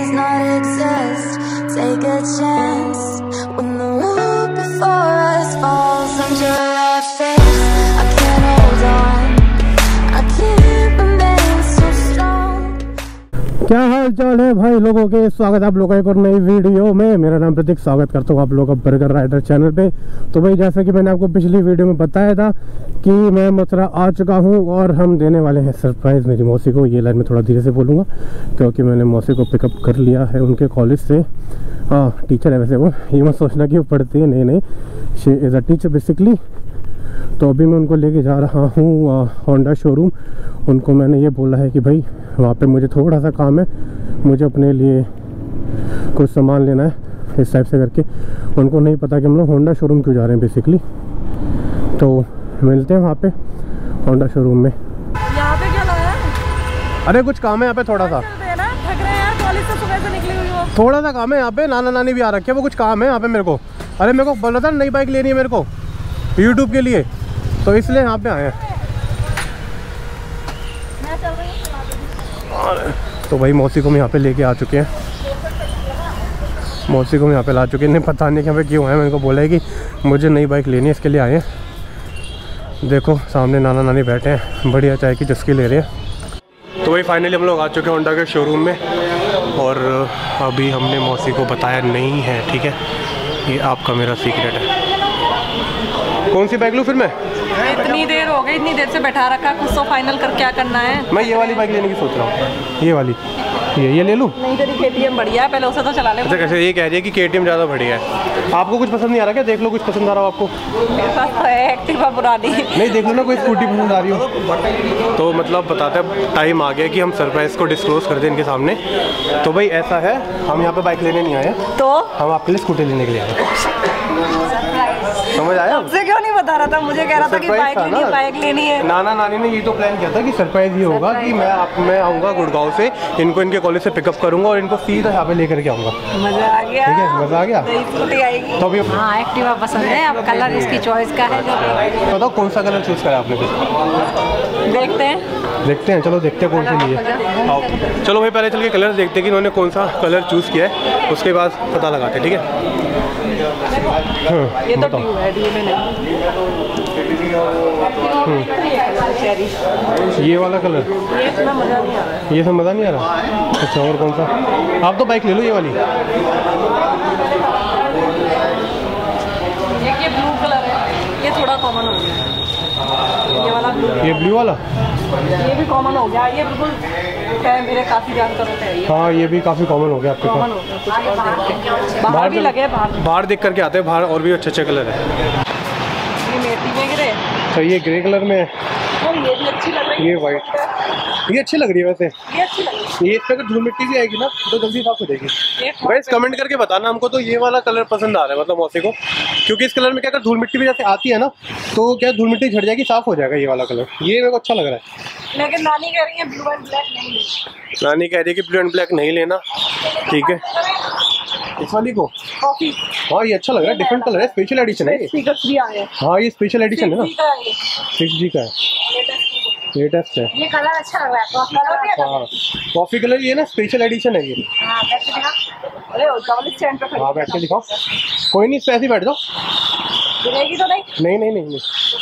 does not exist. Take a chance when the world before us falls under our face. I can't hold on, I can't remain so strong. क्या हाल चाल है भाई लोगों के, स्वागत है आप लोगों का एक और नई वीडियो में। मेरा नाम प्रतीक, स्वागत करता हूँ आप लोगों का बर्गर राइडर चैनल पे। तो भाई जैसा कि मैंने आपको पिछली वीडियो में बताया था कि मैं मथुरा आ चुका हूँ और हम देने वाले हैं सरप्राइज़ मेरी मौसी को। ये लाइन में थोड़ा धीरे से बोलूँगा क्योंकि मैंने मौसी को पिकअप कर लिया है उनके कॉलेज से। हाँ, टीचर है वैसे वो, ये मत सोचना कि वो पढ़ती है, नहीं, she is a teacher basically. तो अभी मैं उनको लेके जा रहा हूँ होंडा शोरूम। उनको मैंने ये बोला है कि भाई वहाँ पे मुझे थोड़ा सा काम है, मुझे अपने लिए कुछ सामान लेना है, इस टाइप से करके। उनको नहीं पता कि हम लोग होंडा शोरूम क्यों जा रहे हैं बेसिकली। तो मिलते हैं वहाँ पे होंडा शोरूम में। यहाँ पे क्या लगा है? अरे कुछ काम है यहाँ पे थोड़ा सा, थक रहे हैं, कॉलेज से सुबह से निकली हुई हो। थोड़ा सा काम है यहाँ पे। नाना नानी भी आ रखे हैं, वो कुछ काम है यहाँ पे मेरे को। अरे मेरे को बोला था नई बाइक लेनी है मेरे को यूट्यूब के लिए, तो इसलिए यहाँ पे आए हैं। तो भाई मौसी को हम यहाँ पे लेके आ चुके हैं, मौसी को हम यहाँ पे ला चुके हैं। नहीं पता नहीं कि यहाँ पे क्यों आए, मैंने को बोला है कि मुझे नई बाइक लेनी है, इसके लिए आए हैं। देखो सामने नाना नानी बैठे हैं, बढ़िया चाय की चुस्की ले रहे हैं। तो भाई फाइनली हम लोग आ चुके हैं होंडा के शोरूम में। और अभी हमने मौसी को बताया नहीं है, ठीक है, ये आपका मेरा सीक्रेट है। कौन सी बाइक लूँ फिर मैं? इतनी देर हो गई, इतनी देर से बैठा रखा, कुछ तो फाइनल कर क्या करना है। मैं ये वाली बाइक लेने की सोच रहा हूँ, ये वाली, ये ले लूँ? नहीं, तेरी KTM बढ़िया है, पहले उसे तो चला ले। अच्छा कैसे ये कह रही है कि KTM ज़्यादा बढ़िया है। आपको कुछ पसंद नहीं आ रहा क्या? देख लो कुछ पसंद आ रहा हो आपको। मेरे पास तो है एक्टिवा पुरानी। नहीं देख लो ना, कोई स्कूटी पसंद आ रही हो तो मतलब बताते हैं। टाइम आ गया कि हम सरप्राइज़ को डिस्क्लोज कर दें इनके सामने। तो भाई ऐसा है, हम यहाँ पे बाइक लेने नहीं आए, तो हम आपके लिए स्कूटी लेने के लिए आए। समझ आया? आपसे क्यों नहीं बता रहा था? मुझे कह रहा था कि बाइक लेनी है। नाना नानी ने ये तो प्लान किया था कि सरप्राइज ही होगा कि मैं आऊँगा गुड़गांव से, इनको इनके कॉलेज से पिकअप करूँगा और इनको सीधा यहाँ पे लेकर के आऊँगा। मजा आ गया। ठीक है, मजा आ गया। स्कूटी आएगी तो अभी हाँ, एक्टिवा पसंद है। अब कलर इसकी चॉइस का है, जो बताओ कौन सा कलर चूज़ करा आपने? देखते हैं, चलो देखते हैं कौन सा लिए। आओ चलो भाई पहले चल के कलर देखते हैं कि इन्होंने कौन सा कलर चूज़ किया है, उसके बाद पता लगाते हैं, ठीक है। ये तो ट्यूब है, ट्यूब में नहीं। ये वाला कलर, ये इतना मजा नहीं आ रहा है। ये सब मज़ा नहीं आ रहा। अच्छा और कौन सा? आप तो बाइक ले लो ये वाली। ये ब्लू कलर है, ये थोड़ा कॉमन हो गया। ये वाला ब्लू, ये ब्लू वाला, ये भी कॉमन हो गया। ये बिल्कुल है, मेरे काफ़ी जानकार होते हैं। हाँ ये भी काफ़ी कॉमन हो गया आपके कॉमन पास। हो गया, कुछ और देखते हैं। बाहर भी लगे, बाहर देख करके आते हैं, बाहर और भी अच्छे कलर है। ये मेटी में गिरे। अच्छा ये ग्रे कलर में है, और ये भी अच्छी लग रही है। ये वाइट, ये अच्छी लग रही है वैसे। ये अच्छी लग रही ये इस पर अगर धूल मिट्टी भी आएगी ना तो जल्दी साफ हो जाएगी। है। गाइस कमेंट करके बताना हमको तो ये वाला कलर पसंद आ रहा है, मतलब मौसी को, क्योंकि इस कलर में क्या अगर धूल मिट्टी भी जैसे आती है ना तो क्या धूल मिट्टी झड़ जाएगी, साफ हो जाएगा ये वाला कलर। ये मेरे को अच्छा लग रहा है। लेकिन नानी कह रही है ब्लू एंड ब्लैक नहीं लेना। नानी कह रही है कि ब्लू एंड ब्लैक नहीं लेना, ठीक है। इस वाली को कॉफी, हाँ ये अच्छा लग रहा है, डिफरेंट कलर है, स्पेशल एडिशन है ये। स्पीकर्स भी आए हैं। हाँ ये स्पेशल एडिशन है ना, 6G का है, लेटेस्ट है। ये कलर अच्छा लग रहा है, कॉफी कलर भी है। हाँ कॉफी कलर ये ना स्पेशल एडिशन है ये। हाँ बैठ के दिखा। अरे डबल स्टैंड पे खड़ी। हाँ बैठ के दिखाओ, कोई नहीं, इस पे ऐसे ही बैठ जाओ। गिरेगी तो नहीं? नहीं नहीं नहीं, नहीं।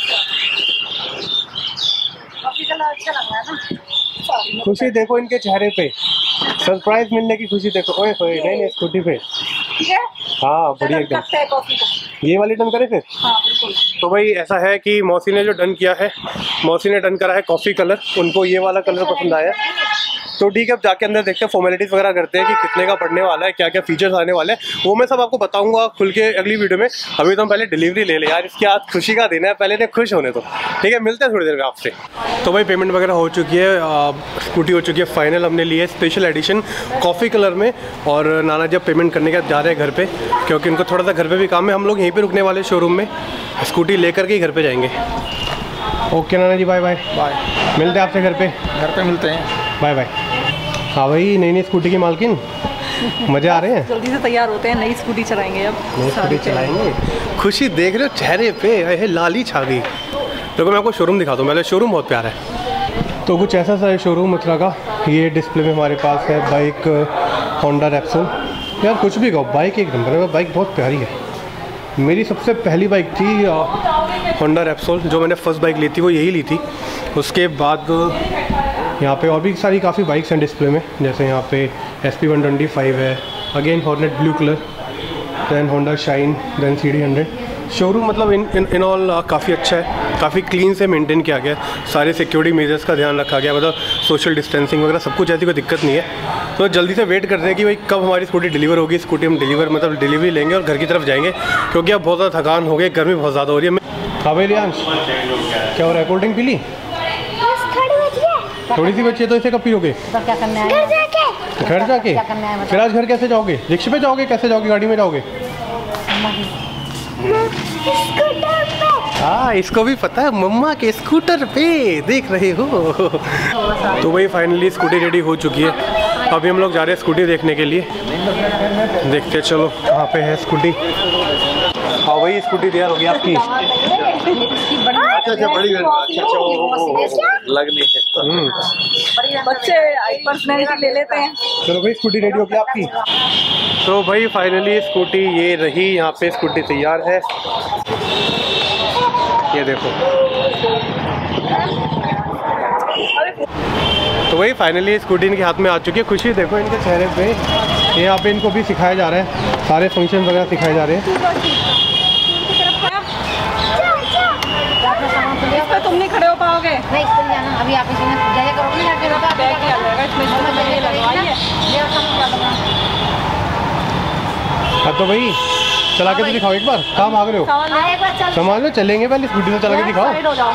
कॉफी कलर अच्छा लग रहा है ना। खुशी देखो इनके चेहरे पे, सरप्राइज मिलने की खुशी देखो। ओए होए, नहीं नहीं स्कूटी पे। ठीक है, हाँ बढ़िया एकदम। लगता है कॉफी को। ये वाली डन करे फिर? हाँ बिल्कुल। तो भाई ऐसा है कि मौसी ने जो डन किया है, मौसी ने डन करा है कॉफ़ी कलर, उनको ये वाला कलर पसंद आया। तो ठीक है, अब जाके अंदर देखते हैं, फॉर्मेलिटीज़ वगैरह करते हैं कि कितने का पड़ने वाला है, क्या क्या फीचर्स आने वाले हैं, वो मैं सब आपको बताऊंगा खुल के अगली वीडियो में। अभी तो हम पहले डिलीवरी ले लें यार, इसकी आज खुशी का दिन है, पहले ने खुश होने तो। ठीक है, मिलते हैं थोड़ी देर में आपसे। तो भाई पेमेंट वगैरह हो चुकी है, स्कूटी हो चुकी है फाइनल। हमने ली है स्पेशल एडिशन कॉफ़ी कलर में, और नाना जब पेमेंट करने के बाद जा रहे हैं घर पे, क्योंकि उनको थोड़ा सा घर पे भी काम है। हम लोग यहीं पे रुकने वाले शोरूम में, स्कूटी लेकर के ही घर पे जाएंगे। ओके नाना जी, बाय बाय। बाय, मिलते हैं आपसे घर पे मिलते हैं। Bye bye. हाँ भाई, नई नई स्कूटी की मालकिन, मज़े आ रहे हैं। जल्दी से तैयार होते हैं, नई स्कूटी चलाएंगे अब। नई स्कूटी चलाएंगे, खुशी देख रहे हो चेहरे पे, अरे लाली छा गई। देखो मैं आपको शोरूम दिखाता हूँ, पहले शोरूम बहुत प्यारा है। तो कुछ ऐसा सा है शोरूम मथुरा का। ये डिस्प्ले में हमारे पास है बाइक होंडा रेप्सोल। यार कुछ भी कहो, बाइक एक नंबर है, बाइक बहुत प्यारी है। मेरी सबसे पहली बाइक थी होंडा रेप्सोल, जो मैंने फर्स्ट बाइक ली थी वो यही ली थी। उसके बाद यहाँ पे और भी सारी काफ़ी बाइक्स हैं डिस्प्ले में, जैसे यहाँ पे SP 125 है, again Hornet blue colour, then Honda Shine, then CD 100। Showroom मतलब इन ऑल काफ़ी अच्छा है, काफ़ी क्लीन से मेंटेन किया गया है, सारे सिक्योरिटी मेजर्स का ध्यान रखा गया, मतलब सोशल डिस्टेंसिंग वगैरह सब कुछ, ऐसी कोई दिक्कत नहीं है। तो जल्दी से वेट करते हैं कि भाई कब हमारी स्कूटी डिलीवर होगी। स्कूटी हम डिलीवरी लेंगे और घर की तरफ जाएंगे, क्योंकि अब बहुत ज़्यादा थकान हो गई, गर्मी बहुत ज़्यादा हो रही है। हाँ भाई रियांश, क्या हो रहा है? कोल्ड ड्रिंक पी ली? थोड़ी सी बच्ची है तो इसे कब पियोगे? घर जाके। फिर आज घर कैसे जाओगे? रिक्शे पे जाओगे? कैसे जाओगे? गाड़ी में जाओगे? हाँ, इसको भी पता है, मम्मा के स्कूटर पे देख रहे हो। तो भाई फाइनली स्कूटी रेडी हो चुकी है। अभी हम लोग जा रहे हैं स्कूटी देखने के लिए, देखते हैं चलो कहाँ पे है स्कूटी। हाँ भाई स्कूटी तैयार हो गई आपकी। अच्छा बड़ी लगनी है, बच्चे पर्सनैलिटी ले लेते हैं। चलो भाई स्कूटी रेडी हो गई आपकी। तो भाई फाइनली स्कूटी ये रही, यहाँ पे स्कूटी तैयार है, ये देखो। तो वही फाइनली स्कूटी इनके हाथ में आ चुकी है। खुशी देखो इनके चेहरे पे, ये यहाँ पे इनको भी सिखाया जा रहा है, सारे फंक्शन वगैरह सिखाए जा रहे हैं। इस पे तुम नहीं खड़े हो पाओगे। नहीं स्कूल जाना, अभी आप इसमें जाया करोगे ना, जाके होगा बैग किया जाएगा इसमें, अब तो भाई चला के तो दिखाओ एक बार, कहाँ भाग रहे हो? सामान लो, चलेंगे पहले स्कूटी से चला के दिखाओ।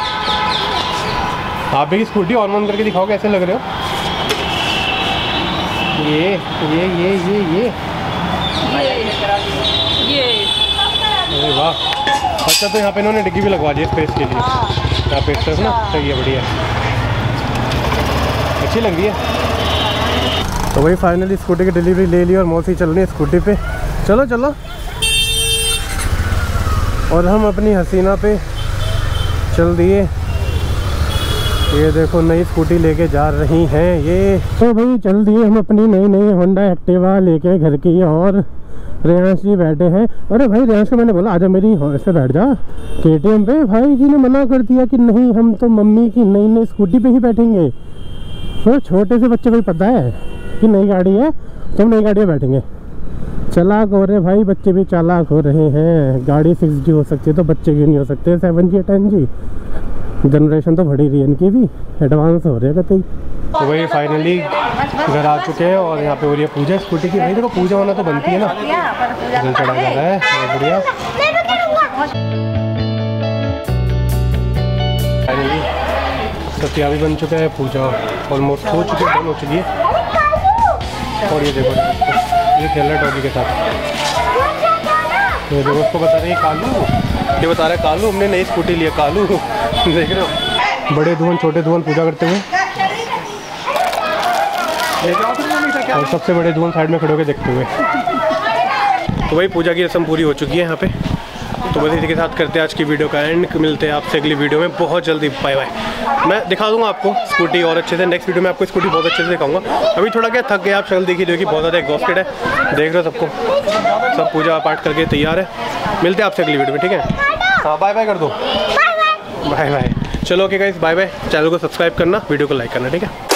आप भी स्कूटी ऑन करके दिखाओ कैसे लग रहे हो। ये अरे वाह। अच्छा तो यहाँ पे इन्होंने डिग्गी भी लगवा दी स्पेस के लिए, यहाँ पे तरफ ना, सही है, बढ़िया, अच्छी लग रही है। तो वही फाइनली स्कूटी की डिलीवरी ले ली और मौसी चल रही है स्कूटी पे। चलो और हम अपनी हसीना पे चल दिए। ये देखो नई स्कूटी लेके जा रही हैं ये। तो भाई चल दिए हम अपनी नई होंडा एक्टिवा लेके घर की, और रेयांश जी बैठे हैं। अरे भाई रेयांश को मैंने बोला आजा मेरी ऐसे बैठ जा KTM पे, भाई जी ने मना कर दिया कि नहीं हम तो मम्मी की नई स्कूटी पे ही बैठेंगे। तो छोटे से बच्चे को ही पता है कि नई गाड़ी है तो हम नई गाड़ी में बैठेंगे। चालाक हो रहे भाई, बच्चे भी चालाक हो रहे हैं। गाड़ी 6G हो सकती है तो बच्चे क्यों नहीं हो सकते 7G 10G? जनरेशन तो बढ़ी रही है इनकी भी, एडवांस हो रहे हैं कतई। तो वही फाइनली घर आ चुके हैं और यहाँ पे हो रही है पूजा स्कूटी की। भाई देखो पूजा होना तो बनती है ना, जल चढ़ा जा रहा है, बहुत बढ़िया। फाइनली सब तैयार भी बन चुका है, पूजा ऑलमोस्ट हो चुकी है, डन हो चुकी है। और ये देखो ये खेल रहा है डॉगी के साथ, ये देखो उसको बता रहे हैं कालू, ये बता रहा है कालू हमने नई स्कूटी लिया कालू। देख रहे हो बड़े धुआं छोटे धुआं पूजा करते हुए, और सबसे बड़े धुआं साइड में खड़े होकर देखते हुए। तो वही पूजा की रस्म पूरी हो चुकी है यहाँ पे। तो बस इसी के साथ करते हैं आज की वीडियो का एंड, मिलते हैं आपसे अगली वीडियो में बहुत जल्दी। Bye bye. मैं दिखा दूंगा आपको स्कूटी और अच्छे से, नेक्स्ट वीडियो में आपको स्कूटी बहुत अच्छे से दिखाऊंगा। अभी थोड़ा क्या थक गया, आप शक्ल देखी जो कि बहुत ज़्यादा एग्जॉस्टेड है, देख रहे हो सबको, सब पूजा पाठ करके तैयार है। मिलते हैं आपसे अगली वीडियो में, ठीक है? हाँ बाय बाय कर दो, बाय बाय। चलो okay guys, bye bye. Channel को सब्सक्राइब करना, वीडियो को लाइक करना, ठीक है?